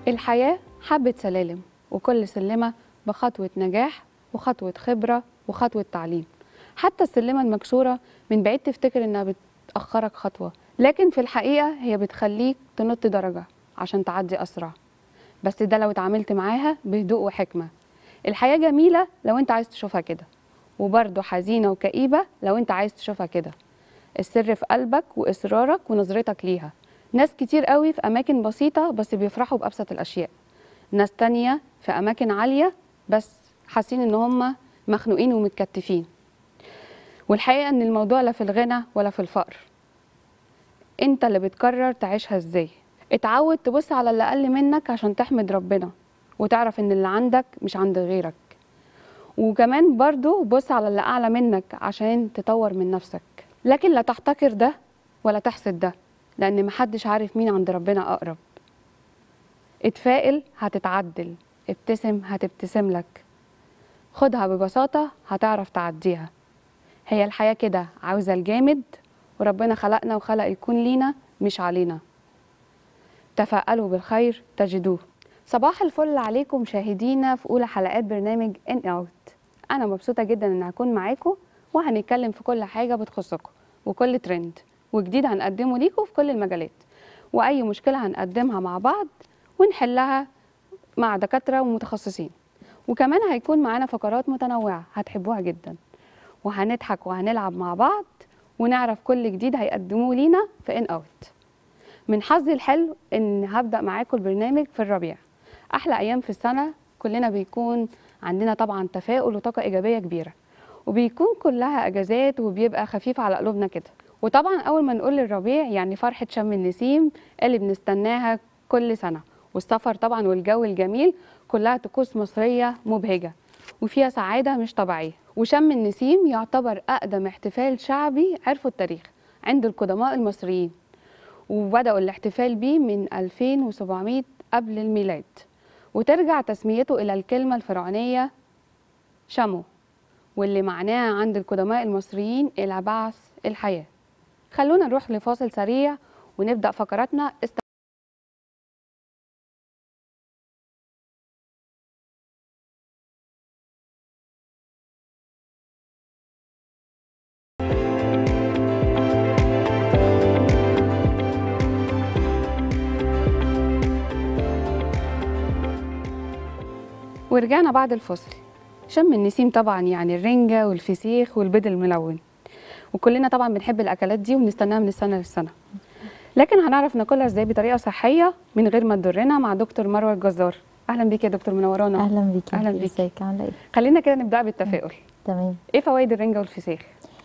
الحياة حبة سلالم، وكل سلمة بخطوة نجاح وخطوة خبرة وخطوة تعليم. حتى السلمة المكسورة من بعيد تفتكر إنها بتأخرك خطوة، لكن في الحقيقة هي بتخليك تنط درجة عشان تعدي أسرع. بس ده لو اتعاملت معاها بهدوء وحكمة. الحياة جميلة لو انت عايز تشوفها كده، وبرضه حزينة وكئيبة لو انت عايز تشوفها كده. السر في قلبك وإصرارك ونظرتك ليها. ناس كتير قوي في أماكن بسيطة بس بيفرحوا بأبسط الأشياء. ناس تانية في أماكن عالية بس حاسين إن هم مخنوقين ومتكتفين. والحقيقة إن الموضوع لا في الغنى ولا في الفقر. انت اللي بتقرر تعيشها ازاي. اتعود تبص على اللي أقل منك عشان تحمد ربنا، وتعرف إن اللي عندك مش عند غيرك. وكمان برضو بص على اللي أعلى منك عشان تطور من نفسك. لكن لا تحتقر ده ولا تحسد ده، لأن محدش عارف مين عند ربنا أقرب. اتفائل هتتعدل، ابتسم هتبتسم لك، خدها ببساطة هتعرف تعديها. هي الحياة كده عاوزة الجامد، وربنا خلقنا وخلق يكون لينا مش علينا. تفائلوا بالخير تجدوه. صباح الفل عليكم مشاهدينا في أولى حلقات برنامج إن أوت. أنا مبسوطة جدا إن هكون معاكم، وهنتكلم في كل حاجة بتخصكم وكل ترند وجديد هنقدمه ليكم في كل المجالات، وأي مشكلة هنقدمها مع بعض ونحلها مع دكاترة ومتخصصين. وكمان هيكون معانا فقرات متنوعة هتحبوها جدا، وهنضحك وهنلعب مع بعض ونعرف كل جديد هيقدموه لينا في إن أوت. من حظي الحلو إن هبدأ معاكم البرنامج في الربيع، أحلى أيام في السنة. كلنا بيكون عندنا طبعا تفاؤل وطاقة إيجابية كبيرة، وبيكون كلها أجازات وبيبقى خفيف على قلوبنا كده. وطبعا أول ما نقول الربيع يعني فرحة شم النسيم اللي بنستناها كل سنة، والسفر طبعا والجو الجميل، كلها طقوس مصرية مبهجة وفيها سعادة مش طبيعية. وشم النسيم يعتبر أقدم احتفال شعبي عرفه التاريخ عند القدماء المصريين، وبدأوا الاحتفال بيه من 2700 قبل الميلاد، وترجع تسميته إلى الكلمة الفرعونية شمو، واللي معناها عند القدماء المصريين إلى بعث الحياة. خلونا نروح لفاصل سريع ونبدأ فقراتنا. ورجعنا بعد الفاصل. شم النسيم طبعا يعني الرنجة والفسيخ والبيض الملون، وكلنا طبعا بنحب الأكلات دي وبنستناها من السنة للسنة. لكن هنعرف ناكلها ازاي بطريقة صحية من غير ما تضرنا مع دكتور مروة الجزار. أهلا بيك يا دكتور، منورانا. اهلا بيكي. أهلا بيك. ازيك، عامله ايه؟ خلينا كده نبدأ بالتفاؤل. تمام. ايه فوائد الرنجة والفسيخ؟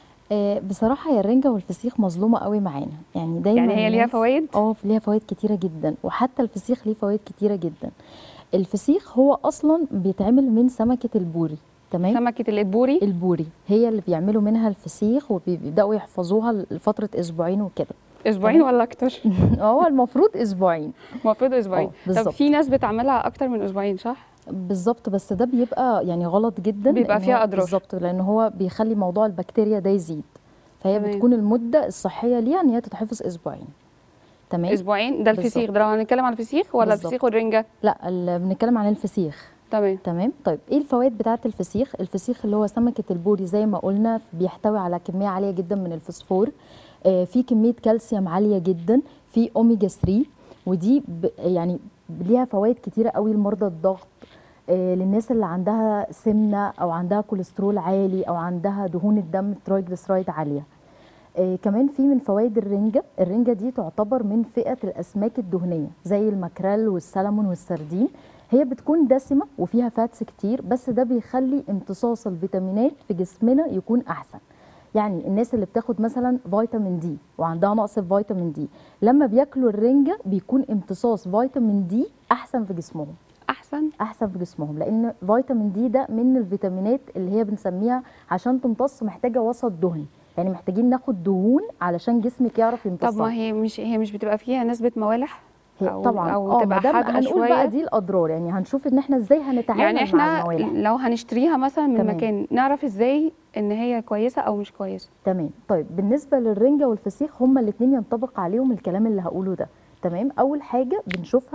بصراحه هي الرنجه والفسيخ مظلومه قوي معانا، يعني دايما يعني هي ليها فوائد؟ ليها فوائد كتيره جدا، وحتى الفسيخ ليه فوائد كتيره جدا. الفسيخ هو اصلا بيتعمل من سمكه البوري. تمام. سمكه البوري هي اللي بيعملوا منها الفسيخ، وبيبداوا يحفظوها لفتره اسبوعين وكده. اسبوعين ولا اكتر؟ هو المفروض اسبوعين. المفروض اسبوعين. طب في ناس بتعملها اكتر من اسبوعين صح؟ بالظبط، بس ده بيبقى يعني غلط جدا، بيبقى فيها اضرار. بالظبط، لان هو بيخلي موضوع البكتيريا ده يزيد، فهي بتكون المده الصحيه ليها ان هي تتحفظ اسبوعين. تمام. اسبوعين ده الفسيخ. ده لو هنتكلم عن الفسيخ ولا بالزبط. الفسيخ والرنجه؟ لا، بنتكلم عن الفسيخ. تمام. طيب ايه الفوائد بتاعه الفسيخ؟ الفسيخ اللي هو سمكه البوري زي ما قلنا بيحتوي على كميه عاليه جدا من الفوسفور، في كميه كالسيوم عاليه جدا، في اوميجا 3، ودي يعني ليها فوائد كتيره قوي لمرضى الضغط، للناس اللي عندها سمنه او عندها كوليسترول عالي او عندها دهون الدم ترايجليسرايد عاليه. كمان في من فوائد الرنجة دي تعتبر من فئة الأسماك الدهنية زي الماكريل والسلمون والسردين. هي بتكون دسمة وفيها فاتس كتير، بس ده بيخلي امتصاص الفيتامينات في جسمنا يكون أحسن. يعني الناس اللي بتاخد مثلا فيتامين دي وعندها نقص في فيتامين دي، لما بياكلوا الرنجة بيكون امتصاص فيتامين دي أحسن في جسمهم. أحسن في جسمهم، لأن فيتامين دي ده من الفيتامينات اللي هي بنسميها عشان تمتص محتاجة وسط دهني، يعني محتاجين ناخد دهون علشان جسمك يعرف يمتصها. طب ما هي مش بتبقى فيها نسبة موالح؟ طبعا او تبقى حادقه هنقول شويه بقى دي الاضرار، يعني هنشوف ان احنا ازاي هنتعامل يعني احنا مع الموالح. لو هنشتريها مثلا من مكان نعرف ازاي ان هي كويسه او مش كويسه. تمام. طيب بالنسبه للرنجه والفسيخ هما الاثنين ينطبق عليهم الكلام اللي هقوله ده. تمام. اول حاجه بنشوفها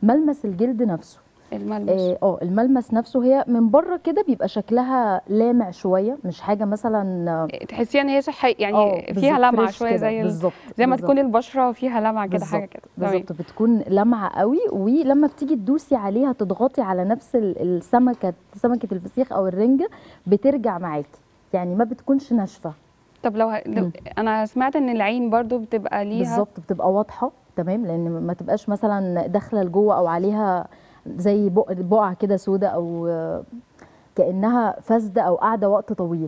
ملمس الجلد نفسه. الملمس الملمس نفسه، هي من بره كده بيبقى شكلها لامع شويه، مش حاجه مثلا تحسيها ان هي صحيه يعني فيها لمعه شويه زي ما تكون البشره فيها لمعه كده، حاجه كده بالظبط، بتكون لمعه قوي. ولما بتيجي تدوسي عليها تضغطي على نفس سمكه الفسيخ او الرنجه بترجع معاكي، يعني ما بتكونش ناشفه. طب لو انا سمعت ان العين برضو بتبقى ليها بالظبط، بتبقى واضحه تمام، لان ما تبقاش مثلا داخله لجوه او عليها زي بقعه كده سودة او كانها فاسده او قاعده وقت طويل.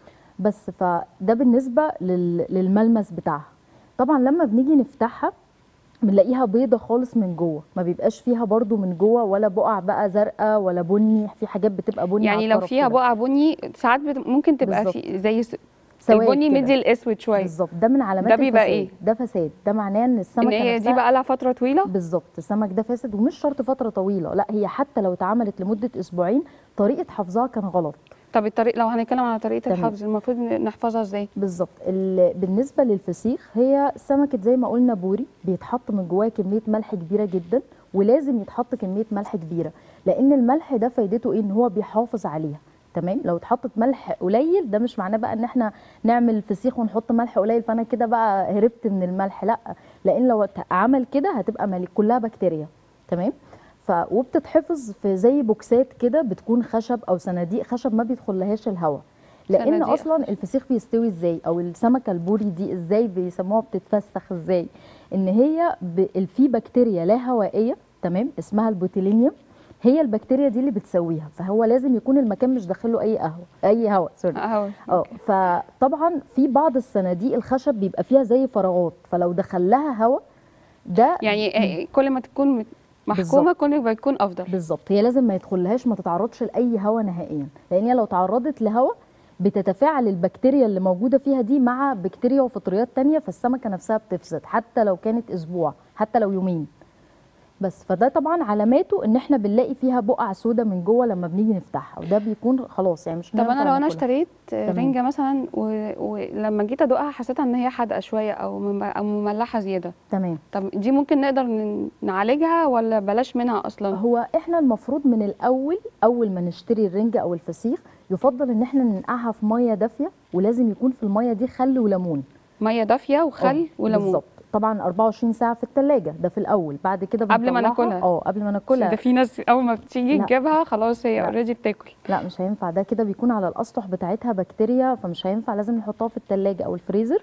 بس فده بالنسبه للملمس بتاعها. طبعا لما بنيجي نفتحها بنلاقيها بيضه خالص من جوه، ما بيبقاش فيها برضو من جوه ولا بقع بقى زرقاء ولا بني، في حاجات بتبقى بني يعني لو فيها بقع بني ساعات ممكن تبقى في زي البني مدي الاسود شويه. بالظبط، ده من علامات ده بيبقى ايه؟ ده فساد، ده معناه ان السمكه ان هي دي بقى لها فتره طويله. بالظبط، السمك ده فاسد، ومش شرط فتره طويله، لا هي حتى لو اتعملت لمده اسبوعين طريقه حفظها كان غلط. طب لو هنتكلم على طريقه الحفظ المفروض نحفظها ازاي؟ بالظبط، بالنسبه للفسيخ هي سمكه زي ما قلنا بوري، بيتحط من جواها كميه ملح كبيره جدا، ولازم يتحط كميه ملح كبيره، لان الملح ده فايدته ايه؟ ان هو بيحافظ عليها. تمام، لو اتحطت ملح قليل ده مش معناه بقى ان احنا نعمل فسيخ ونحط ملح قليل فانا كده بقى هربت من الملح، لا، لان لو عمل كده هتبقى كلها بكتيريا. تمام، وبتتحفظ في زي بوكسات كده، بتكون خشب او صناديق خشب ما بيدخلهاش الهواء، لان اصلا الفسيخ بيستوي ازاي، او السمكه البوري دي ازاي بيسموها بتتفسخ ازاي؟ ان هي في بكتيريا لا هوائيه، تمام، اسمها البوتيلينيوم، هي البكتيريا دي اللي بتسويها، فهو لازم يكون المكان مش داخله اي هواء سوري. فطبعا في بعض الصناديق الخشب بيبقى فيها زي فراغات، فلو دخل لها هواء ده يعني كل ما تكون محكومه كل ما يكون افضل. بالظبط، هي لازم ما يدخلهاش، ما تتعرضش لاي هواء نهائيا، لان هي لو تعرضت لهواء بتتفاعل البكتيريا اللي موجوده فيها دي مع بكتيريا وفطريات تانية، فالسمكه نفسها بتفسد حتى لو كانت اسبوع، حتى لو يومين. بس فده طبعا علاماته ان احنا بنلاقي فيها بقع سودا من جوه لما بنيجي نفتحها، وده بيكون خلاص يعني مش. طب انا لو انا اشتريت رنجه مثلا ولما جيت ادوقها حسيتها ان هي حادقه شويه او مملحه زياده، تمام، طب دي ممكن نقدر نعالجها ولا بلاش منها اصلا؟ هو احنا المفروض من اول ما نشتري الرنجه او الفسيخ يفضل ان احنا ننقعها في ميه دافيه، ولازم يكون في الميه دي خل وليمون. ميه دافيه وخل وليمون، بالظبط، طبعا 24 ساعه في الثلاجه، ده في الاول، بعد كده قبل ما ناكلها. قبل ما ناكلها، ده في ناس اول ما بتيجي تجيبها خلاص هي اوريدي بتاكل. لا مش هينفع، ده كده بيكون على الاسطح بتاعتها بكتيريا، فمش هينفع، لازم نحطها في الثلاجه او الفريزر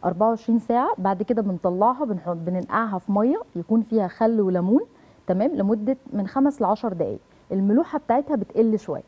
24 ساعه، بعد كده بنطلعها بننقعها في ميه يكون فيها خل وليمون، تمام، لمده من 5 ل 10 دقائق، الملوحه بتاعتها بتقل شويه.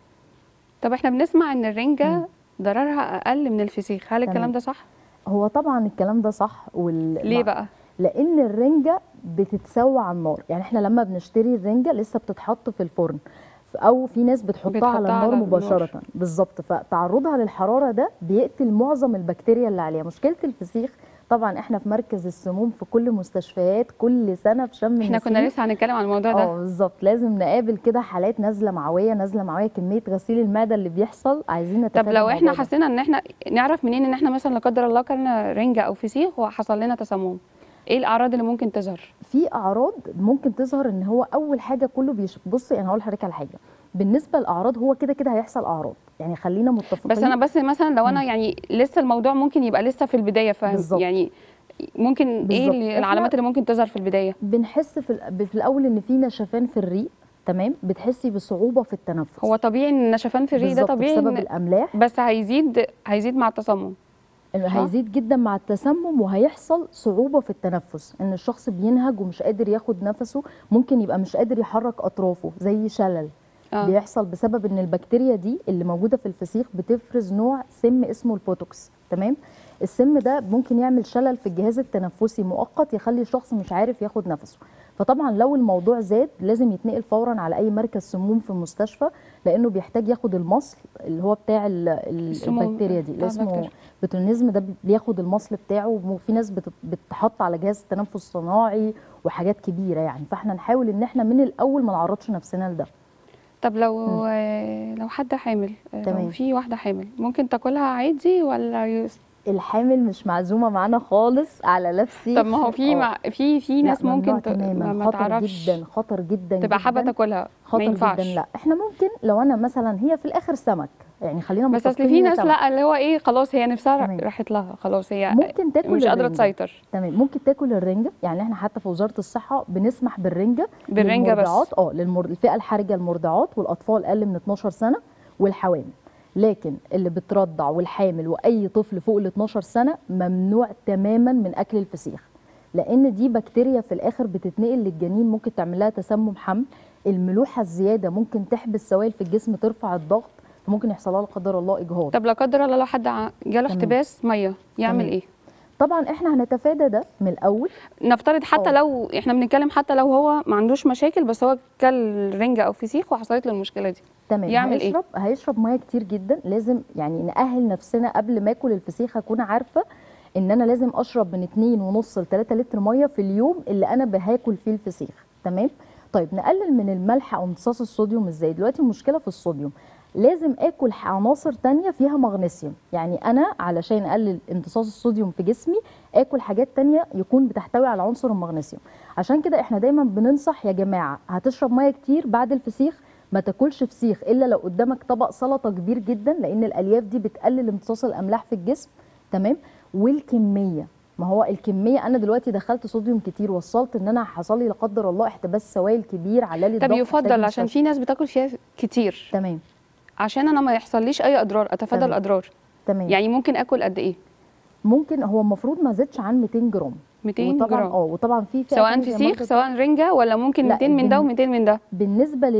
طب احنا بنسمع ان الرنجه ضررها اقل من الفسيخ، هل الكلام ده صح؟ هو طبعا الكلام ده صح. ليه بقى؟ لان الرنجه بتتسوى على النار، يعني احنا لما بنشتري الرنجه لسه بتتحط في الفرن، او في ناس بتحطها على النار مباشره. بالظبط، فتعرضها للحراره ده بيقتل معظم البكتيريا اللي عليها. مشكله الفسيخ طبعا احنا في مركز السموم في كل مستشفيات كل سنه في شم احنا كنا لسه هنتكلم عن الموضوع ده. بالظبط، لازم نقابل كده حالات نازله معويه، كميه غسيل المعده اللي بيحصل، عايزين نتفادى. طب لو احنا حسينا ان احنا نعرف منين ان احنا مثلا لا قدر الله كلنا رنجه او فسيخ وحصل لنا تسمم؟ ايه الاعراض اللي ممكن تظهر؟ في اعراض ممكن تظهر، ان هو اول حاجه كله بصي يعني هقول لحضرتك على حاجه، بالنسبه للاعراض هو كده هيحصل اعراض، يعني خلينا متفقين. بس انا مثلا لو انا يعني لسه الموضوع ممكن يبقى لسه في البدايه، فاهم يعني ممكن بالزبط. ايه العلامات اللي ممكن تظهر في البدايه؟ بنحس في الاول ان في نشفان في الريق، تمام، بتحسي بصعوبه في التنفس. هو طبيعي ان النشفان في الريق ده طبيعي بسبب الاملاح، بس هيزيد مع التسمم. هيزيد جدا مع التسمم، وهيحصل صعوبه في التنفس، ان الشخص بينهج ومش قادر ياخد نفسه، ممكن يبقى مش قادر يحرك اطرافه، زي شلل. بيحصل بسبب ان البكتيريا دي اللي موجوده في الفسيخ بتفرز نوع سم اسمه البوتوكس، تمام، السم ده ممكن يعمل شلل في الجهاز التنفسي مؤقت، يخلي الشخص مش عارف ياخد نفسه. فطبعا لو الموضوع زاد لازم يتنقل فورا على اي مركز سموم في المستشفى، لانه بيحتاج ياخد المصل اللي هو بتاع البكتيريا دي اللي اسمه بوتونيزم، ده بياخد المصل بتاعه، وفي ناس بتحط على جهاز التنفس الصناعي وحاجات كبيره يعني، فاحنا نحاول ان احنا من الاول ما نعرضش نفسنا لده. طب لو حد حامل، لو في واحده حامل ممكن تاكلها عادي ولا الحامل مش معزومه معانا خالص على لفسي. طب ما هو في ناس ممكن ما تعرفش، خطر جدا تبقى حابه تاكلها، ما ينفعش. جدا. لا احنا ممكن لو انا مثلا هي في الاخر سمك، يعني خلينا بس اصل في ناس لا اللي هو ايه خلاص هي نفسها راحت لها خلاص، هي ممكن تاكل مش قادره تسيطر. تمام، ممكن تاكل الرنجه. يعني احنا حتى في وزاره الصحه بنسمح بالرنجه بس الفئه الحرجه، المرضعات والاطفال اقل من 12 سنه والحوامل. لكن اللي بترضع والحامل واي طفل فوق ال 12 سنه ممنوع تماما من اكل الفسيخ، لان دي بكتيريا في الاخر بتتنقل للجنين، ممكن تعمل لها تسمم حمل. الملوحه الزياده ممكن تحبس سوائل في الجسم، ترفع الضغط، فممكن يحصل لها لا قدر الله اجهاض. طب لا قدر الله لو حد جاله احتباس ميه يعمل ايه؟ طبعا احنا هنتفادى ده من الاول. نفترض حتى لو احنا بنتكلم حتى لو هو ما عندوش مشاكل، بس هو كل رنجه او فسيخ وحصلت له المشكله دي، تمام، يعمل ايه؟ هيشرب ميه كتير جدا. لازم يعني نأهل نفسنا قبل ما اكل الفسيخ، اكون عارفه ان انا لازم اشرب من 2.5 ل 3 لتر ميه في اليوم اللي انا هاكل فيه الفسيخ. تمام. طيب نقلل من الملح او امتصاص الصوديوم ازاي؟ دلوقتي المشكله في الصوديوم، لازم اكل عناصر تانية فيها مغنيسيوم. يعني انا علشان اقلل امتصاص الصوديوم في جسمي اكل حاجات تانية يكون بتحتوي على عنصر المغنيسيوم. عشان كده احنا دايما بننصح يا جماعه هتشرب ميه كتير بعد الفسيخ، ما تاكلش فسيخ الا لو قدامك طبق سلطه كبير جدا، لان الالياف دي بتقلل امتصاص الاملاح في الجسم. تمام. والكميه، ما هو الكميه، انا دلوقتي دخلت صوديوم كتير، وصلت ان انا حصل لي لا قدر الله احتباس سوائل كبير، على لي الضغط. طب يفضل عشان في ناس بتاكل فيها كتير، تمام، عشان انا ما يحصليش اي اضرار، اتفادى الاضرار. تمام. يعني ممكن اكل قد ايه؟ ممكن هو المفروض ما زادش عن 200 جرام. 200 جرام وطبعا في سواء فسيخ سواء رنجه، ولا ممكن 200 من ده و200 من ده؟ بالنسبه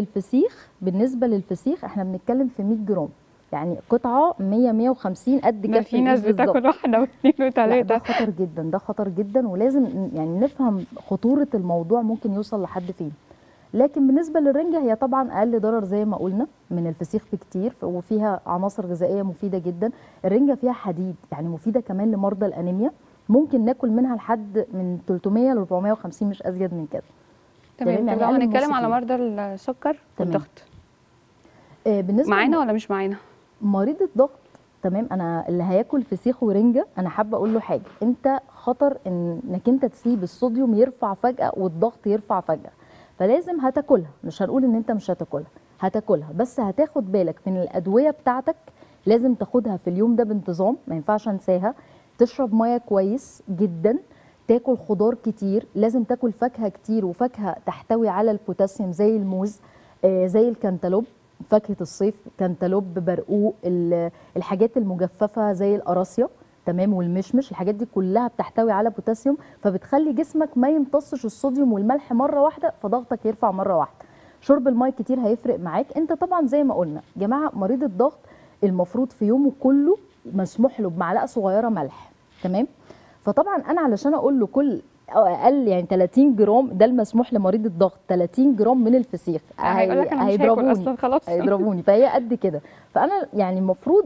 للفسيخ احنا بنتكلم في 100 جرام، يعني قطعه 150 قد كده. في ناس بتاكل واحده واثنين وثلاثه. ده خطر جدا، ده خطر جدا، ولازم يعني نفهم خطوره الموضوع ممكن يوصل لحد فين. لكن بالنسبه للرنجه هي طبعا اقل ضرر زي ما قلنا من الفسيخ بكتير، وفيها عناصر غذائيه مفيده جدا. الرنجه فيها حديد، يعني مفيده كمان لمرضى الانيميا، ممكن ناكل منها لحد من 300 ل 450، مش ازيد من كده. تمام. يعني لو هنتكلم على مرضى السكر والضغط، بالنسبه معانا ولا مش معانا؟ مريض الضغط، تمام، انا اللي هياكل فسيخ ورنجه انا حابه اقول له حاجه، انت خطر انك انت تسيب الصوديوم يرفع فجاه والضغط يرفع فجاه، فلازم هتاكلها. مش هنقول ان انت مش هتاكلها، هتاكلها، بس هتاخد بالك من الادويه بتاعتك، لازم تاخدها في اليوم ده بانتظام، ما ينفعش انساها. تشرب ميه كويس جدا، تاكل خضار كتير، لازم تاكل فاكهه كتير، وفاكهه تحتوي على البوتاسيوم زي الموز، زي الكنتالوب، فاكهه الصيف، كنتالوب، برقوق، الحاجات المجففه زي القراصيه، تمام، والمشمش. الحاجات دي كلها بتحتوي على بوتاسيوم، فبتخلي جسمك ما يمتصش الصوديوم والملح مره واحده، فضغطك يرفع مره واحده. شرب الماء كتير هيفرق معاك. انت طبعا زي ما قلنا يا جماعه، مريض الضغط المفروض في يومه كله مسموح له بمعلقه صغيره ملح، تمام. فطبعا انا علشان اقول له كل أو اقل يعني 30 جرام، ده المسموح لمريض الضغط، 30 جرام من الفسيخ، هيقول لك انا مش هاكل اصلا خلاص، هيضربوني. فهي قد كده. فانا يعني المفروض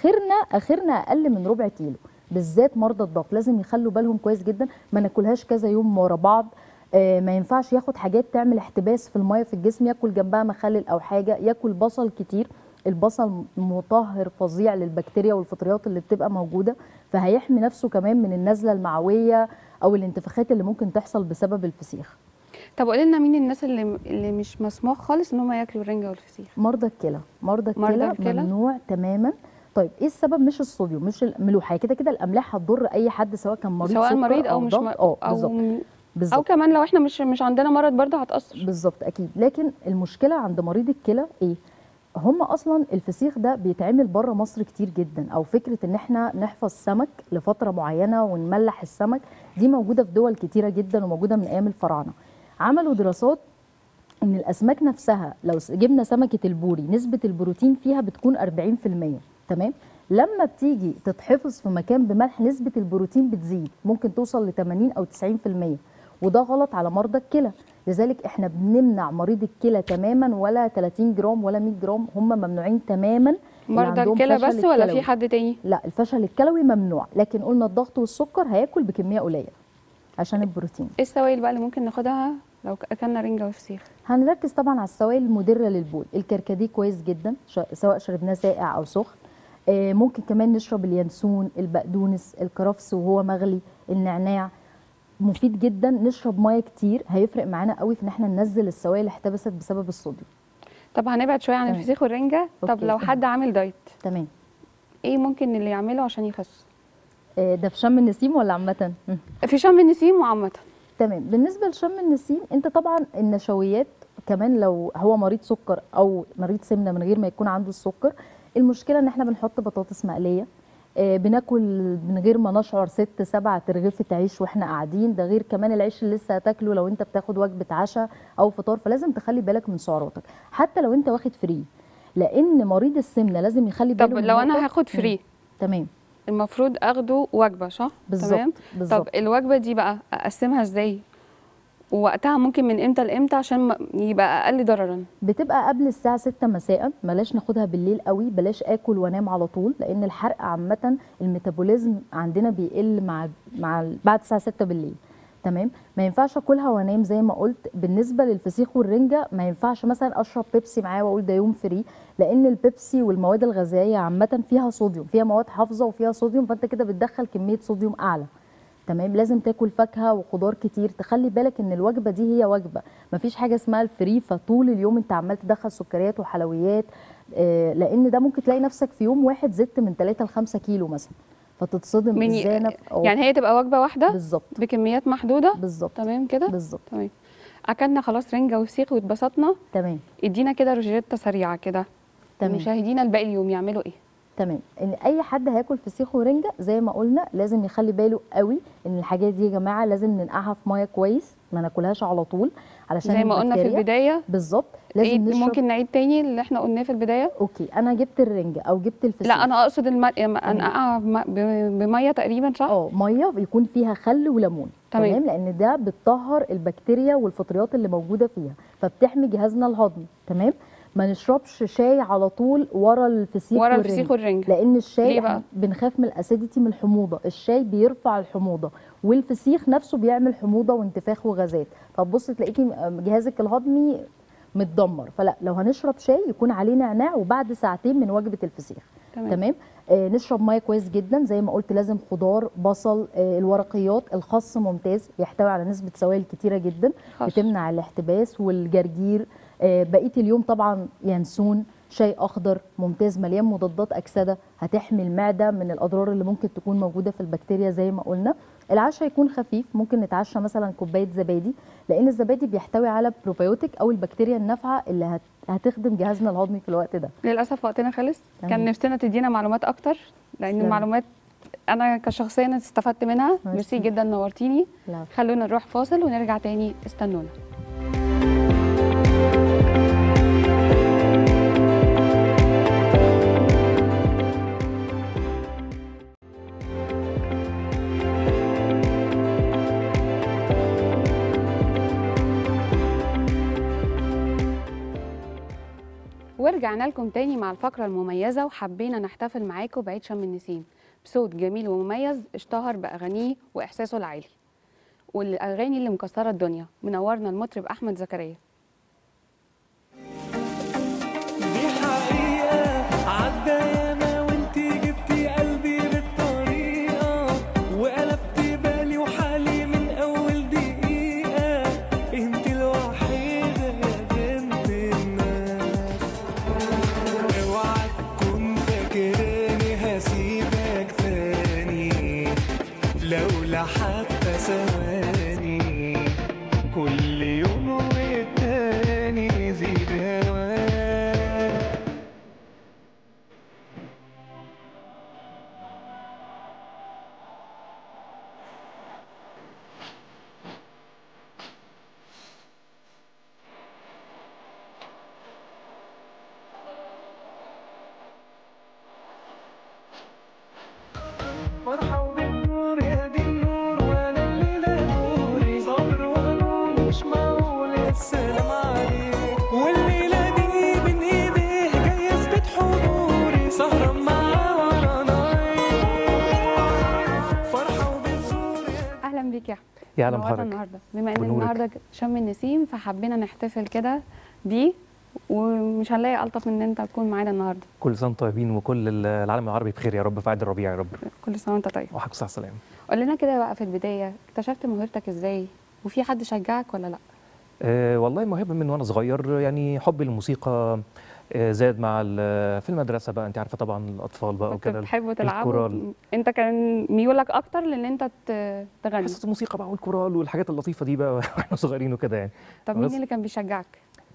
اخرنا اقل من ربع كيلو، بالذات مرضى الضغط لازم يخلوا بالهم كويس جدا، ما ناكلهاش كذا يوم ورا بعض. ما ينفعش ياخد حاجات تعمل احتباس في الميه في الجسم، ياكل جنبها مخلل او حاجه، ياكل بصل كتير. البصل مطهر فظيع للبكتيريا والفطريات اللي بتبقى موجوده، فهيحمي نفسه كمان من النزله المعويه او الانتفاخات اللي ممكن تحصل بسبب الفسيخ. طب قولي لنا مين الناس اللي مش مسموح خالص ان هم ياكلوا الرنجه والفسيخ؟ مرضى الكلى. مرضى الكلى ممنوع تماما. طيب ايه السبب؟ مش الصوديوم، مش الملوحه، كده كده الاملاح هتضر اي حد سواء كان مريض سواء سكر مريض او مش بالظبط. او كمان لو احنا مش عندنا مرض برضه هتاثر. بالظبط، اكيد. لكن المشكله عند مريض الكلى ايه؟ هم اصلا الفسيخ ده بيتعمل بره مصر كتير جدا، او فكره ان احنا نحفظ سمك لفتره معينه ونملح السمك، دي موجوده في دول كتيره جدا وموجوده من ايام الفراعنه. عملوا دراسات ان الاسماك نفسها لو جبنا سمكه البوري نسبه البروتين فيها بتكون 40%، تمام. لما بتيجي تتحفظ في مكان بملح نسبه البروتين بتزيد، ممكن توصل ل 80 او 90%، وده غلط على مرضى الكلى. لذلك احنا بنمنع مريض الكلى تماما، ولا 30 جرام ولا 100 جرام، هم ممنوعين تماما. مرضى الكلى بس ولا في حد تاني؟ لا، الفشل الكلوي ممنوع، لكن قلنا الضغط والسكر هياكل بكميه قليله عشان البروتين. ايه السوائل بقى اللي ممكن ناخدها لو اكلنا رنجه وفسيخ؟ هنركز طبعا على السوائل المدره للبول. الكركديه كويس جدا سواء شربناه ساقع او سخن. ممكن كمان نشرب اليانسون، البقدونس، الكرفس وهو مغلي، النعناع، مفيد جدا. نشرب ميه كتير هيفرق معانا قوي في ان احنا ننزل السوائل اللي احتبست بسبب الصوديوم. طب هنبعد شويه عن الفسيخ والرنجه. طب لو حد عامل دايت، تمام، ايه ممكن اللي يعمله عشان يخس؟ ده في شم النسيم ولا عامه؟ في شم النسيم وعامه. تمام. بالنسبه لشم النسيم، انت طبعا النشويات كمان لو هو مريض سكر او مريض سمنه من غير ما يكون عنده السكر، المشكله ان احنا بنحط بطاطس مقليه، بناكل من غير ما نشعر 6 7 ترغيفة عيش واحنا قاعدين، ده غير كمان العيش اللي لسه هتاكله لو انت بتاخد وجبه عشاء او فطار. فلازم تخلي بالك من سعراتك حتى لو انت واخد فري، لان مريض السمنه لازم يخلي باله. طب لو انا هاخد فري، تمام، المفروض اخده وجبه صح؟ بالظبط. طب الوجبه دي بقى اقسمها ازاي؟ ووقتها ممكن من امتى لامتى عشان يبقى اقل ضررا؟ بتبقى قبل الساعه 6 مساء، بلاش ناخدها بالليل قوي، بلاش اكل وانام على طول، لان الحرق عامه الميتابوليزم عندنا بيقل بعد الساعه 6 بالليل. تمام. ما ينفعش اكلها وانام زي ما قلت. بالنسبه للفسيخ والرنجه ما ينفعش مثلا اشرب بيبسي معاه واقول ده يوم فري، لان البيبسي والمواد الغذائيه عامه فيها صوديوم، فيها مواد حافظه وفيها صوديوم، فانت كده بتدخل كميه صوديوم اعلى. تمام. لازم تاكل فاكهه وخضار كتير. تخلي بالك ان الوجبه دي هي وجبه، مفيش حاجه اسمها الفري فطول اليوم انت عمال تدخل سكريات وحلويات، لان ده ممكن تلاقي نفسك في يوم واحد زدت من 3 ل 5 كيلو مثلا، فتتصدم ازاي انا يعني هي تبقى وجبه واحده بالظبط بكميات محدوده. بالظبط. تمام كده بالظبط. تمام. اكلنا خلاص رنجه وفسيخ واتبسطنا. تمام. ادينا كده روجيتا سريعه كده. تمام. مشاهدينا الباقي اليوم يعملوا ايه؟ تمام. ان اي حد هياكل فسيخ ورنجه زي ما قلنا لازم يخلي باله قوي ان الحاجات دي يا جماعه لازم ننقعها في ميه كويس، ما ناكلهاش على طول علشان زي ما قلنا في البدايه. بالظبط. لازم نشرب. ممكن نعيد تاني اللي احنا قلناه في البدايه؟ اوكي. انا جبت الرنجه او جبت الفسيخ. لا انا اقصد انقعها بميه تقريبا صح؟ ميه يكون فيها خل وليمون. تمام. لان ده بتطهر البكتيريا والفطريات اللي موجوده فيها، فبتحمي جهازنا الهضمي. تمام. ما نشربش شاي على طول ورا الفسيخ والرنج، لان الشاي بقى؟ بنخاف من الاسيديتي، من الحموضه. الشاي بيرفع الحموضه، والفسيخ نفسه بيعمل حموضه وانتفاخ وغازات، فبص تلاقيكي جهازك الهضمي متدمر. فلا، لو هنشرب شاي يكون عليه نعناع وبعد ساعتين من وجبه الفسيخ. تمام. نشرب ميه كويس جدا زي ما قلت. لازم خضار، بصل، الورقيات، الخس ممتاز، بيحتوي على نسبه سوائل كتيره جدا بتمنع الاحتباس، والجرجير. بقيه اليوم طبعا ينسون، شاي اخضر ممتاز مليان مضادات اكسده هتحمي المعده من الاضرار اللي ممكن تكون موجوده في البكتيريا زي ما قلنا. العشاء يكون خفيف، ممكن نتعشى مثلا كوبايه زبادي، لان الزبادي بيحتوي على بروبيوتيك او البكتيريا النافعه اللي هتخدم جهازنا الهضمي في الوقت ده. للاسف وقتنا خلص. كان نفسنا تدينا معلومات اكتر، لان المعلومات انا كشخصيا استفدت منها. ميرسي جدا، نورتيني. خلونا نروح فاصل ونرجع تاني، استنونا. ورجعنا لكم تاني مع الفقرة المميزة، وحبينا نحتفل معاكم بعيد شم النسيم بصوت جميل ومميز اشتهر بأغانيه وإحساسه العالي والأغاني اللي مكسرة الدنيا. منورنا المطرب أحمد زكريا. دي حقيقة عدى ياما وانتي جبتي قلبي بالطريقة، وقلبتي بالي وحالي من أول دقيقة. انتي الوحيدة يا بنت الناس، اوعى تكون فاكراني هسيبك تاني لولا حتى ثواني. كل يوم والتاني يزيد هواك. فرحة وبالنور يا دي النور، وانا الليلة نوري صبر ونور مش معقول. يا سلام عليك، والليلة دي بين ايديه جاي اثبت حضوري، سهران معاه ورا نايم. فرحة وبالنور. أهلا بيك يا أحمد. يا اهلا بحضرتك. النهارده بما ان النهارده شم النسيم، فحبينا نحتفل كده بيه ومش هنلاقي الطف من ان انت تكون معانا النهارده. كل سنه وانتم طيبين وكل العالم العربي بخير يا رب في عيد الربيع يا رب. كل سنه وانت طيب. وحضرتك الصحه والسلامه. قول لنا كده بقى في البدايه اكتشفت موهبتك ازاي؟ وفي حد شجعك ولا لا؟ والله موهبه من وانا صغير، يعني حبي للموسيقى زاد مع في المدرسه بقى، انت عارفه طبعا الاطفال بقى كنت وكده. بتحبوا تلعبوا؟ الكورال. انت كان ميولك اكتر لان انت تغني؟ حصه الموسيقى بقى والكورال والحاجات اللطيفه دي بقى واحنا صغيرين وكده يعني. طب مين اللي كان بيشجعك؟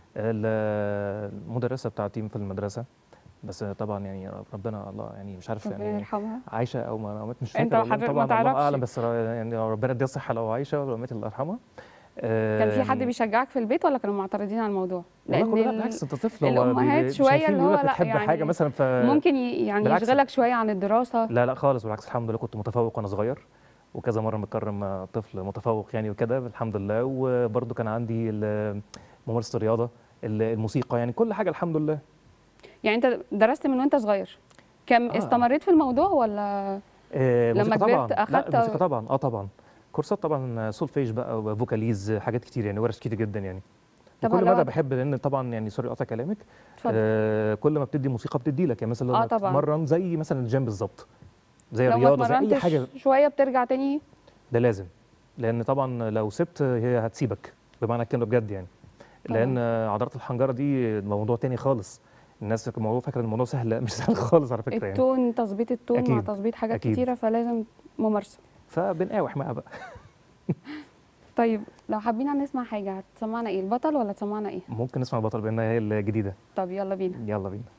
المدرسه بتاعتي في المدرسه، بس طبعا يعني ربنا الله يعني مش عارف ربنا يعني يرحمها. عايشه او ما مات مش انت فاكر والله ما طبعا الله تعرفش. اعلم، بس يعني ربنا يديها الصحه لو عايشه ولو ماتت الله يرحمها. كان في حد يعني بيشجعك في البيت ولا كانوا معترضين على الموضوع؟ لان بالعكس انت طفل، هو الامهات شويه اللي هو لا بتحب يعني حاجه مثلا ممكن يعني يشغلك شويه عن الدراسه. لا خالص، بالعكس الحمد لله كنت متفوق وانا صغير، وكذا مره متكرم طفل متفوق يعني وكده الحمد لله. وبرده كان عندي ممارسه الرياضه، الموسيقى، يعني كل حاجه الحمد لله. يعني انت درست من وانت صغير؟ كم استمريت في الموضوع ولا لما كبرت اخدت؟ لا موسيقى طبعا، طبعا كورسات طبعا، سولفيج بقى وفوكاليز، حاجات كتير يعني، ورش كتير جدا يعني. كل مدى بحب، لان طبعا يعني سوري قطع كلامك، كل ما بتدي موسيقى بتدي لك، يعني مثلا لما تتمرن زي مثلا الجيم بالظبط، زي الرياضه، زي اي حاجه شويه بترجع تاني، ده لازم، لان طبعا لو سبت هي هتسيبك بمعنى الكلمه بجد يعني. لان عضلات الحنجره دي موضوع تاني خالص، الناس الموضوع فاكره ان الموضوع سهل، لا مش سهل خالص على فكره التون يعني. تظبيط التون أكيد. مع تظبيط حاجات أكيد. كتيره، فلازم ممارسه، فبنقاوح معاها بقى. طيب لو حابين نسمع حاجه هتسمعنا ايه؟ البطل ولا تسمعنا ايه؟ ممكن نسمع البطل بانها هي الجديده. طب يلا بينا. يلا بينا.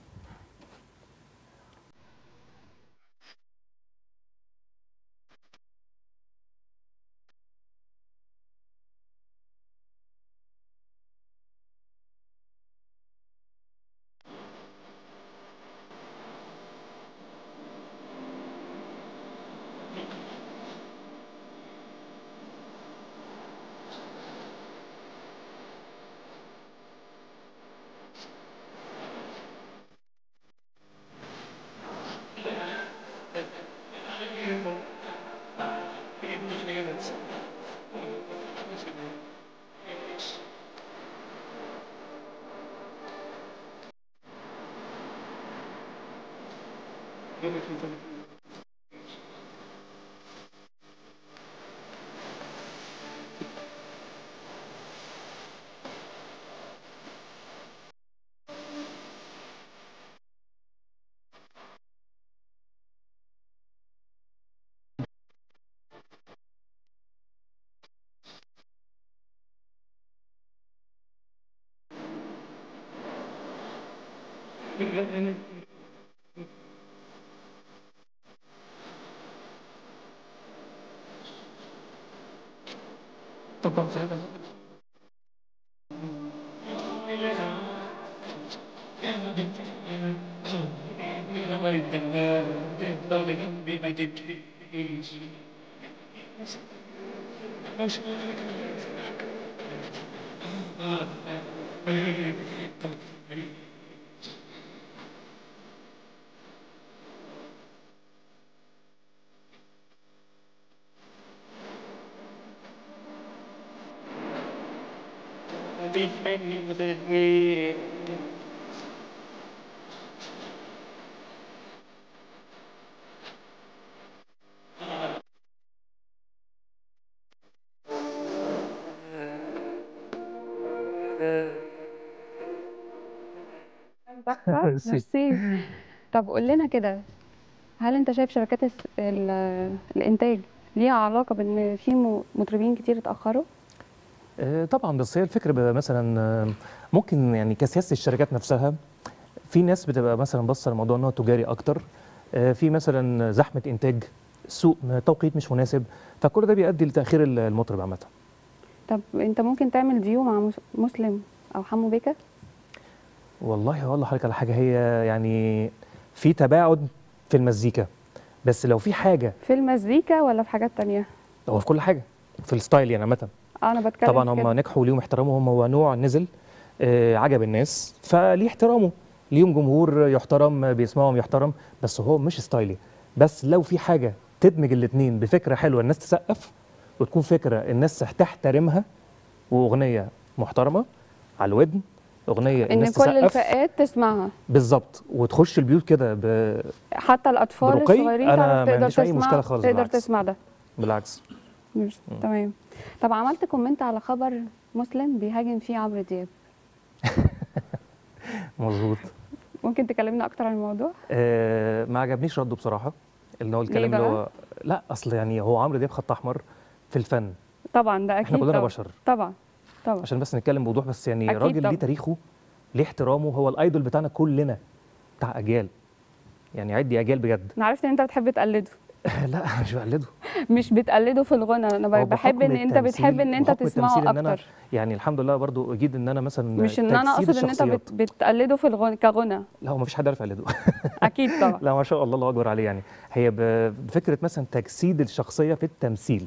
ميرسي. طب قول لنا كده، هل انت شايف شركات الانتاج ليها علاقه بان في مطربين كتير اتاخروا؟ طبعا، بس هي الفكره مثلا ممكن يعني كسياسه الشركات نفسها، في ناس بتبقى مثلا باصه للموضوع ان هو تجاري اكتر، في مثلا زحمه انتاج، سوق توقيت مش مناسب، فكل ده بيؤدي لتاخير المطرب عامه. طب انت ممكن تعمل ديو مع مسلم او حمو بيكا؟ والله هقول لحضرتك على حاجه، هي يعني في تباعد في المزيكا، بس لو في حاجه في المزيكا ولا في حاجات تانية؟ هو في كل حاجه، في الستايل يعني عامه. انا بتكلم طبعا هم نجحوا ليهم احترامهم، هو نوع نزل عجب الناس فليه احترامه، ليهم جمهور يحترم بيسمعهم يحترم، بس هو مش ستايلي. بس لو في حاجه تدمج الاثنين بفكره حلوه الناس تسقف، وتكون فكره الناس تحترمها، واغنيه محترمه على الودن، اغنيه ان الناس كل تسقف الفئات تسمعها، بالظبط، وتخش البيوت كده حتى الاطفال برقي، الصغيرين انا تعرف ما تقدر عنديش اي تسمع، مشكله خالص، تقدر بالعكس. تسمع ده. بالعكس. تمام. طب عملت كومنت على خبر مسلم بيهاجم فيه عمرو دياب، مظبوط. ممكن تكلمنا اكتر عن الموضوع؟ ما عجبنيش رده بصراحه، اللي هو ليه الكلام اللي بقى؟ هو لا، اصل يعني هو عمرو دياب خط احمر في الفن. طبعا ده اكيد، احنا كلنا طبعا. بشر. طبعا طبعا. عشان بس نتكلم بوضوح، بس يعني أكيد راجل طبعا. ليه تاريخه، ليه احترامه، هو الايدول بتاعنا كلنا، بتاع اجيال، يعني عدي اجيال بجد. انا عرفت ان انت بتحب تقلده. لا أنا مش بقلده. مش بتقلده في الغنى، انا هو بحب ان انت بتحب ان انت بحكم التمثيل تسمعه ان انا اكتر. يعني الحمد لله برضو اجيد ان انا مثلا مش ان انا تجسيد اقصد ان انت الشخصيات. بتقلده في الغنى كغنى. لا، هو ما فيش حد يعرف يقلده. اكيد طبعا. لا ما شاء الله، الله اكبر عليه يعني. هي بفكره مثلا تجسيد الشخصيه في التمثيل،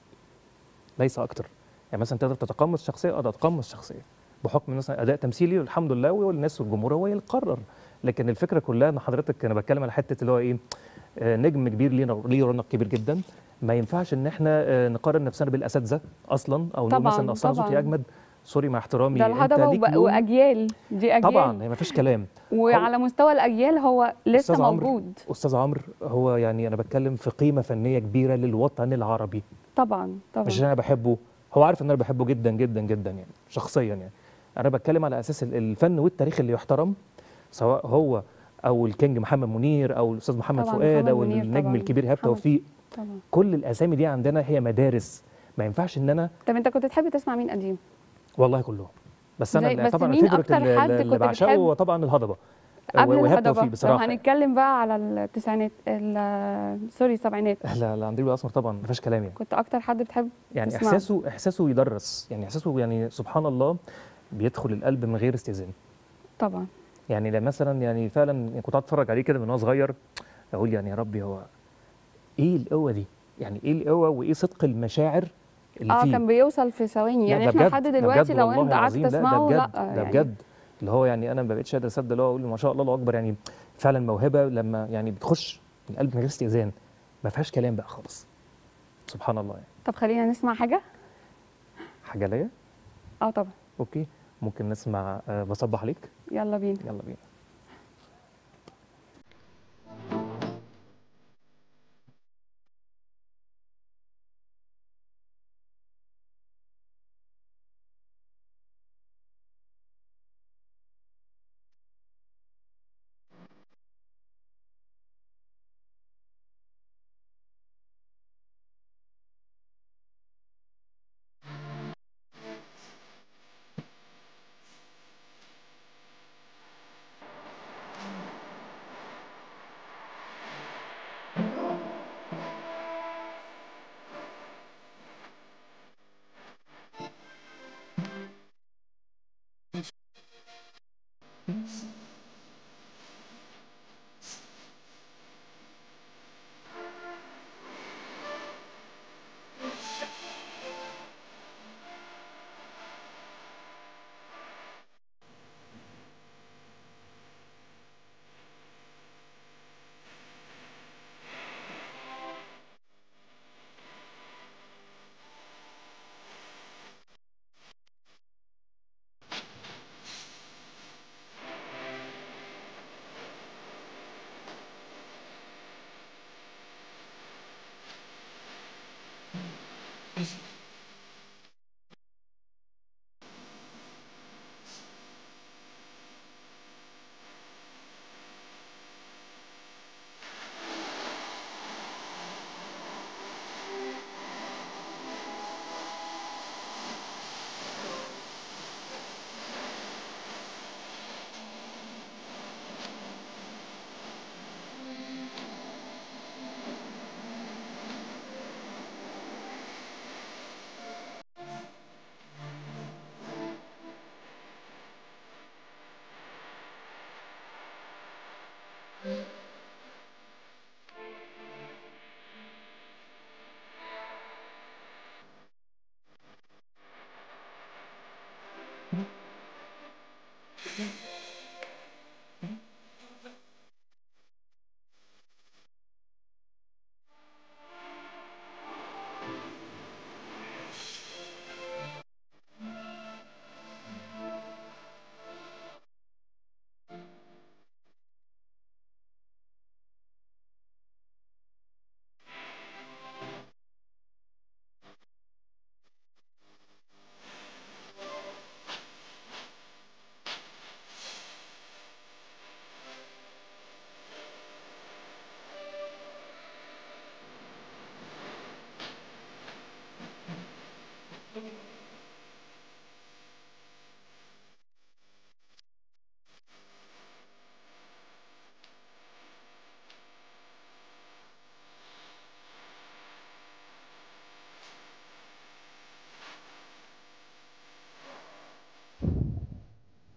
ليس اكتر. يعني مثلا تقدر تتقمص شخصيه، تتقمص شخصيه بحكم مثلا اداء تمثيلي، والحمد لله، والناس والجمهور هو اللي يقرر. لكن الفكره كلها ان حضرتك، انا بتكلم على حته اللي هو ايه، نجم كبير ليه رونق كبير جدا، ما ينفعش ان احنا نقارن نفسنا بالاساتذه اصلا، او نقول طبعا مثلا اصل انا صوتي طبعا. اجمد. سوري مع احترامي، ده انت الهضبه ليك لون. واجيال، دي اجيال. طبعا هي ما فيش كلام. وعلى مستوى الاجيال هو لسه استاذ عمرو، موجود. استاذ عمرو هو يعني انا بتكلم في قيمه فنيه كبيره للوطن العربي. طبعا طبعا. مش عشان انا بحبه، هو عارف ان انا بحبه جدا جدا جدا يعني شخصيا يعني. انا بتكلم على اساس الفن والتاريخ اللي يحترم، سواء هو او الكينج محمد منير، او الاستاذ محمد طبعا فؤاد، محمد او منير، النجم طبعا الكبير ايهاب محمد. توفيق. طبعا. كل الاسامي دي عندنا هي مدارس، ما ينفعش ان انا. طب انت كنت تحب تسمع مين قديم؟ والله كلهم، بس انا بس طبعا مين الفيفوريت اكتر حد اللي كنت بعشقه بتحب هو طبعا الهضبه قبل وايهاب الهضبه؟ توفيق لو بصراحه. هنتكلم بقى على التسعينات، سوري السبعينات، لا لا، عندليب الاسمر طبعا ما فيهاش كلام يعني. كنت اكتر حد بتحب يعني تسمعه؟ احساسه يدرس، يعني احساسه يعني سبحان الله بيدخل القلب من غير استئذان. طبعا. يعني لما مثلا يعني فعلا يعني كنت قاعد اتفرج عليه كده من وانا صغير، اقول يعني يا ربي، هو ايه القوه دي؟ يعني ايه القوه وايه صدق المشاعر اللي فيه؟ كان بيوصل في ثواني، لا يعني ده احنا بجد، لحد ده دلوقتي بجد لو والله انت قعدت العظيم. لا ده تسمعه، بجد، لا ده يعني. بجد، اللي هو يعني انا ما بقتش قادر اصدق، اللي هو اقول ما شاء الله، الله اكبر يعني. فعلا موهبه لما يعني بتخش من القلب من غير استئذان، ما فيهاش كلام بقى خالص. سبحان الله يعني. طب خلينا نسمع حاجه. حاجه ليا؟ طبعا. اوكي، ممكن نسمع بصبح عليك. يلا بينا. يلا بينا.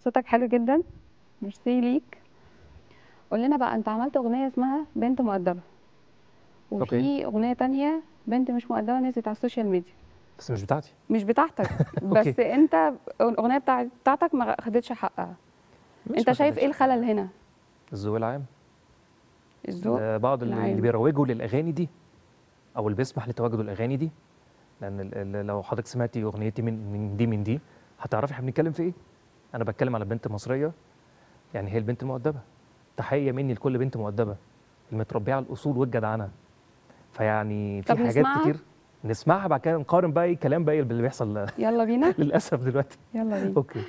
صوتك حلو جدا، ميرسي ليك. قول لنا بقى، انت عملت اغنيه اسمها بنت مؤدبه، وفي اغنيه تانية بنت مش مؤدبه نزلت على السوشيال ميديا. بس مش بتاعتي. مش بتاعتك اوكي. بس انت الاغنيه بتاعتك ما خدتش حقها. مش انت ما شايف خدتش ايه الخلل حقها. هنا؟ الذوق العام. الذوق بعض اللي العام. بيروجوا للاغاني دي او اللي بيسمح لتواجد الاغاني دي، لان لو حضرتك سمعتي اغنيتي من دي هتعرفي احنا بنتكلم في ايه. انا بتكلم على بنت مصريه، يعني هي البنت المؤدبه. تحيه مني لكل بنت مؤدبه المتربيه على الاصول والجدعنه. فيعني في طب حاجات نسمعها؟ كتير نسمعها، بعد كده نقارن بقى ايه الكلام بقى اللي بيحصل يلا بينا. للاسف دلوقتي. يلا بينا. اوكي.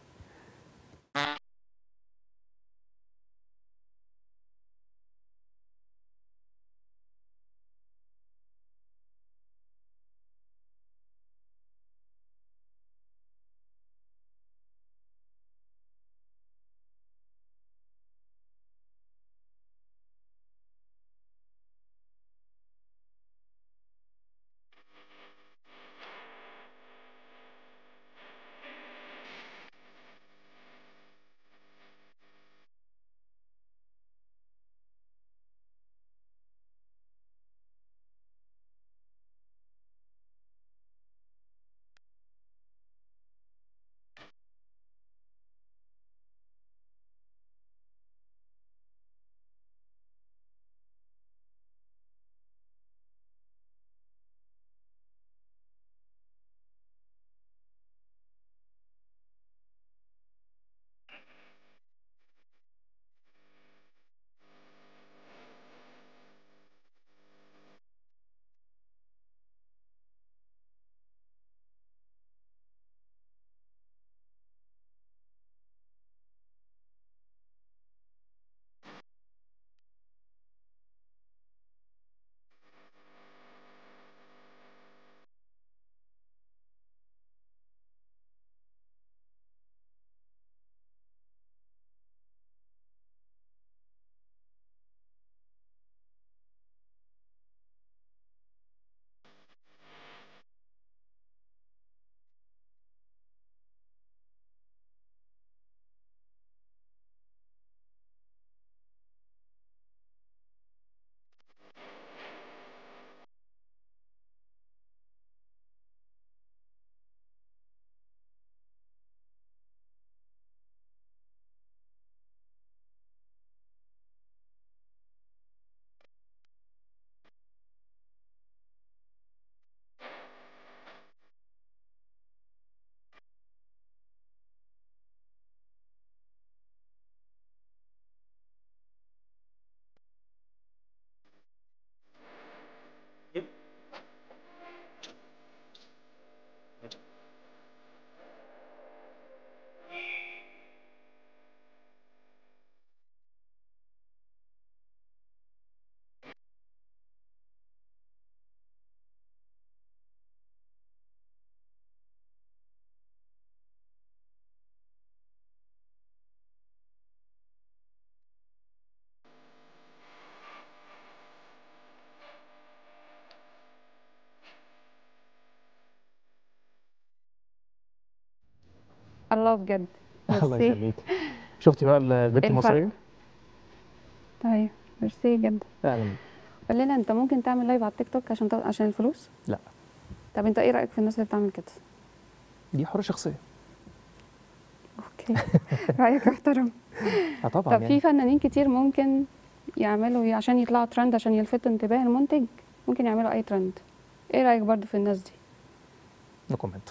الله بجد. الله ميرسي. يخليك. شفتي بقى البنت الفرق. المصريه؟ طيب ميرسي جدا. فعلا. قول لنا، انت ممكن تعمل لايف على التيك توك عشان الفلوس؟ لا. طب انت ايه رايك في الناس اللي بتعمل كده؟ دي حريه شخصيه. اوكي. رايك احترم. طبعا طب في فنانين كتير ممكن يعملوا عشان يطلعوا ترند، عشان يلفتوا انتباه المنتج، ممكن يعملوا اي ترند. ايه رايك برضو في الناس دي؟ نو كومنت.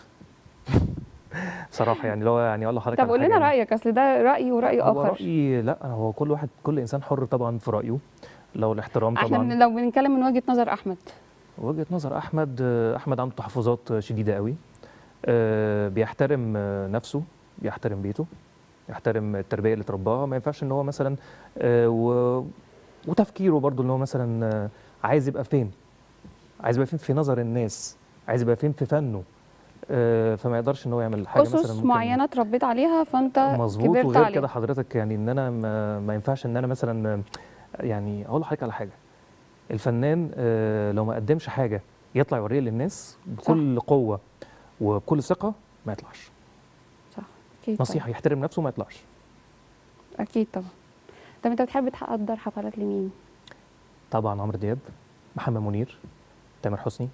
بصراحه يعني لو يعني اقول لحضرتك طب على قول حاجة لنا يعني. رايك، اصل ده راي وراي هو اخر. رايي لا، هو كل انسان حر طبعا في رايه، لو الاحترام احنا طبعا. لو بنتكلم من وجهه نظر احمد. وجهه نظر احمد، احمد عنده تحفظات شديده قوي. بيحترم نفسه، بيحترم بيته، يحترم التربيه اللي اترباها. ما ينفعش ان هو مثلا وتفكيره برضو ان هو مثلا عايز يبقى فين، عايز يبقى فين في نظر الناس، عايز يبقى فين في فنه. فما يقدرش ان هو يعمل حاجه مثلا اسس ممكن معينه اتربيت عليها فانت مظبوط. كبرت وغير عليها. كده حضرتك يعني ان انا ما ينفعش ان انا مثلا يعني اقول لحضرتك على حاجه. الفنان لو ما قدمش حاجه يطلع يوريها للناس بكل قوه وبكل ثقه، ما يطلعش. صح. اكيد نصيحه يحترم نفسه وما يطلعش. اكيد طبعا. طب انت بتحب تحضر حفلات لمين؟ طبعا عمرو دياب، محمد منير، تامر حسني،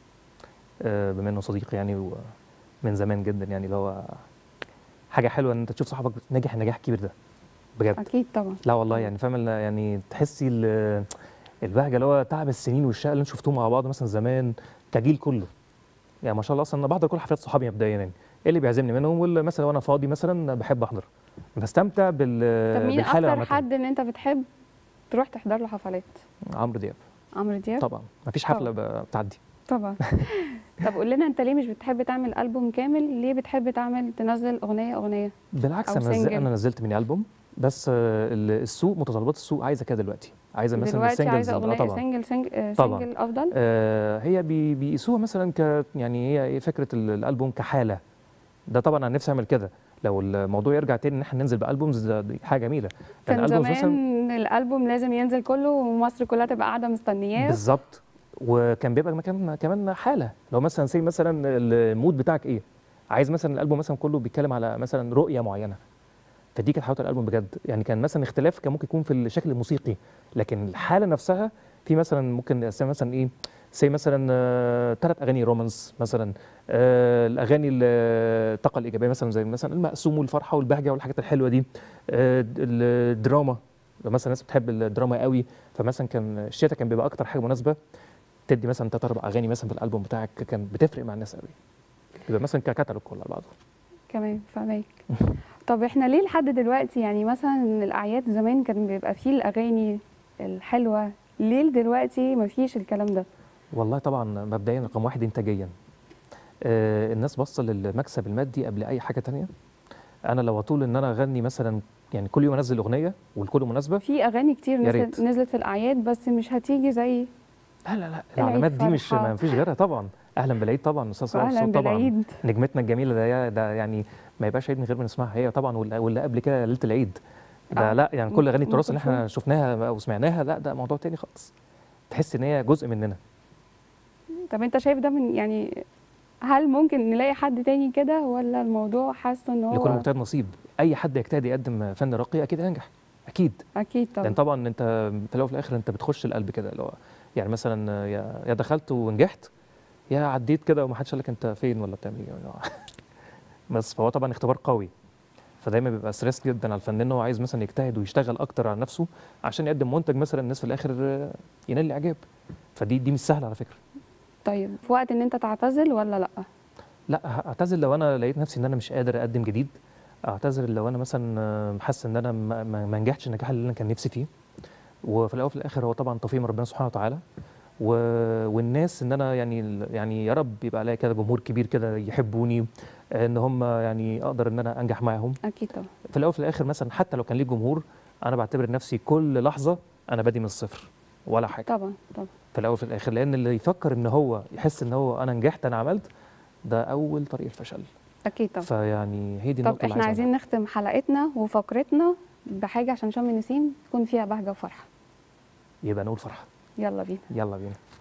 بما انه صديقي يعني ومن زمان جدا، يعني اللي هو حاجه حلوه ان انت تشوف صاحبك ناجح النجاح الكبير ده بجد. اكيد طبعا. لا والله يعني فاهم يعني تحسي البهجه اللي هو تعب السنين والشقه اللي انتوا شفتوه مع بعض مثلا زمان كجيل كله. يعني ما شاء الله اصلا انا بحضر كل حفلات صحابي مبدئيا، يعني ايه اللي بيعزمني منهم، واللي مثلا وانا فاضي مثلا بحب احضر، بستمتع طب مين بالحاله اكتر عامه. حد ان انت بتحب تروح تحضر له حفلات؟ عمرو دياب عمرو دياب طبعا، ما فيش حفله بتعدي. طبعا. طب قول لنا انت ليه مش بتحب تعمل ألبوم كامل؟ ليه بتحب تنزل اغنيه؟ بالعكس أو انا نزلت ميني البوم، بس السوق متطلبات السوق عايزه كده دلوقتي، عايزه مثلا دلوقتي السنجلز. عايزه اغنيه طبعا طبعا. سنجل افضل. هي بيقيسوها مثلا يعني هي ايه فكره الالبوم كحاله. ده طبعا انا نفسي اعمل كده، لو الموضوع يرجع تاني ان احنا ننزل بالبومز دي حاجه جميله. كان زمان الالبوم لازم ينزل كله ومصر كلها تبقى قاعده مستنياه. بالظبط. وكان بيبقى كمان حاله، لو مثلا مثلا المود بتاعك ايه، عايز مثلا الالبوم مثلا كله بيتكلم على مثلا رؤيه معينه، فدي كانت حلاوه الالبوم بجد. يعني كان مثلا اختلاف كان ممكن يكون في الشكل الموسيقي، لكن الحاله نفسها في مثلا ممكن نقسمها مثلا ايه، مثلا 3 اغاني رومانس مثلا، الاغاني الطاقه الايجابيه مثلا زي مثلا المقسوم والفرحه والبهجه والحاجات الحلوه دي، الدراما مثلا الناس بتحب الدراما قوي، فمثلا كان الشتاء كان بيبقى اكتر حاجه مناسبه تدي مثلا 3 4 اغاني مثلا في الالبوم بتاعك، كان بتفرق مع الناس قوي، بيبقى مثلا ككتالوج كله على بعضه. كمان فاهمك. طب احنا ليه لحد دلوقتي يعني مثلا الاعياد زمان كان بيبقى فيه الاغاني الحلوه، ليه دلوقتي مفيش الكلام ده؟ والله طبعا مبدئيا رقم 1 انتاجيا، الناس باصه للمكسب المادي قبل اي حاجه تانية. انا لو اطول ان انا اغني مثلا يعني كل يوم انزل اغنيه والكل مناسبه، في اغاني كتير نزلت في الاعياد بس مش هتيجي زي لا العلامات دي مش ما فيش غيرها طبعا. اهلا بالعيد طبعا، استاذ صلاح طبعا، نجمتنا الجميله ده يعني ما يبقاش عيد من غير ما نسمعها هي طبعا، واللي قبل كده ليله العيد ده لا يعني كل اغاني التراث اللي احنا شفناها او سمعناها لا ده موضوع تاني خالص، تحس ان هي جزء مننا. طب انت شايف ده من يعني هل ممكن نلاقي حد تاني كده ولا الموضوع حاسه ان هو لكل مجتهد نصيب؟ اي حد يجتهد يقدم فن راقي اكيد هينجح، اكيد طبعا. لان طبعا انت في الاول وفي الاخر انت بتخش القلب كده، اللي هو يعني مثلا يا دخلت ونجحت يا عديت كده وما حدش قال لك انت فين ولا بتعمل ايه. بس فهو طبعا اختبار قوي، فدايما بيبقى ستريس جدا على الفنان ان هو عايز مثلا يجتهد ويشتغل اكتر على نفسه عشان يقدم منتج مثلا الناس في الاخر ينال الاعجاب، فدي مش سهله على فكره. طيب في وقت ان انت تعتزل ولا لا؟ لا اعتزل لو انا لقيت نفسي ان انا مش قادر اقدم جديد، اعتذر لو انا مثلا حاسس ان انا ما نجحتش النجاح اللي انا كان نفسي فيه. وفي الاول وفي الاخر هو طبعا توفيق من ربنا سبحانه وتعالى، والناس ان انا يعني يا رب يبقى عليا كده جمهور كبير كده يحبوني، ان هم يعني اقدر ان انا انجح معاهم. اكيد طبعا. في الاول وفي الاخر مثلا حتى لو كان ليه جمهور انا بعتبر نفسي كل لحظه انا بادي من الصفر ولا حاجه. طبعا. في الاول وفي الاخر لان اللي يفكر ان هو يحس ان هو انا نجحت انا عملت، ده اول طريق الفشل. اكيد طبعا. فيعني هي دي النقطه طب اللي احنا عايزين نختم حلقتنا وفقرتنا بحاجه عشان شم النسيم تكون فيها بهجه وفرحه. يبقى نقول فرحه. يلا بينا. يلا بينا.